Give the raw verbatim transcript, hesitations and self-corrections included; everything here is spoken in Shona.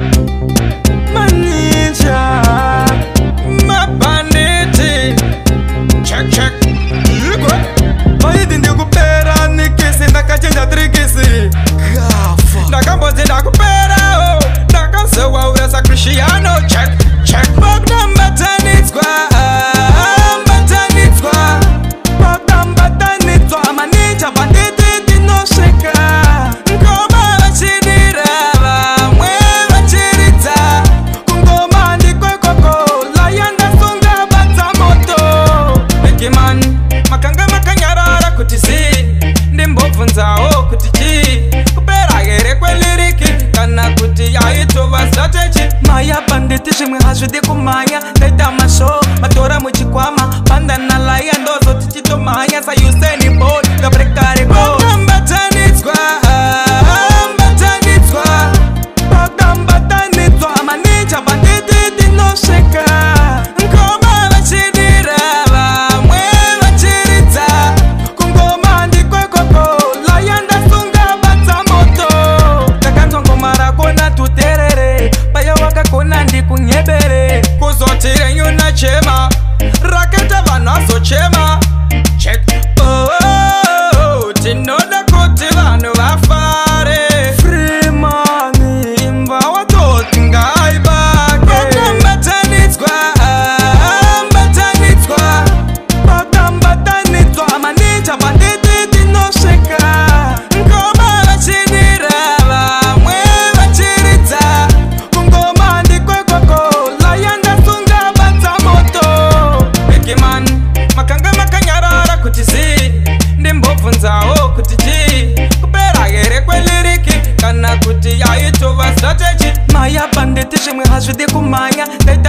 Maninja Mabanditi check check Maidi ndikupera nikisi ndakachenja trikisi ndakambozi ndakupera ndakazowa urasa Cristiano check check Bagda Mubatanidzwa Mubatanidzwa Bagda Mubatanidzwa amaninja banditi tinosheka ngoma vachidira vamwe vachiridza kungoma ndikwekoko layandasunga badza moto Begiman makanga makanyarara kuti zi ndimbobvunzawo kuti chi kupera here kweliriki kana kuti yaitova strategy maya banditi zvimwe hazvidi kumhanya ndaita masho matora muchikwama banda nalaya ndozoti chitomhanya sauseni bol ngabrekareko Mubatanidzwa Mubatanidzwa Bagda Mubatanidzwa amaninja banditi tinosheka ngoma vachidira vamwe vachiridza kungoma ndikwekoko layandasunga badza moto ndakanzwa ngoma rako natuterere paya wakakona ndikunyebere kuzoti renyu nachema raketa vanhu azochema check oh tinoda kuti vanhu vafare free money imba watoti ngaibake Mubatanidzwa Mubatanidzwa Bagda Mubatanidzwa amaninja banditi tinosheka ngoma vachidira vamwe vachiridza kungoma ndikwekoko layandasunga badza moto Begiman makanga makanyarara kuti zi ndimbobvunzawo kuti chi kupera here kweliriki kana kuti yaitova strategy maya banditi zvimwe hazvidi kumhanya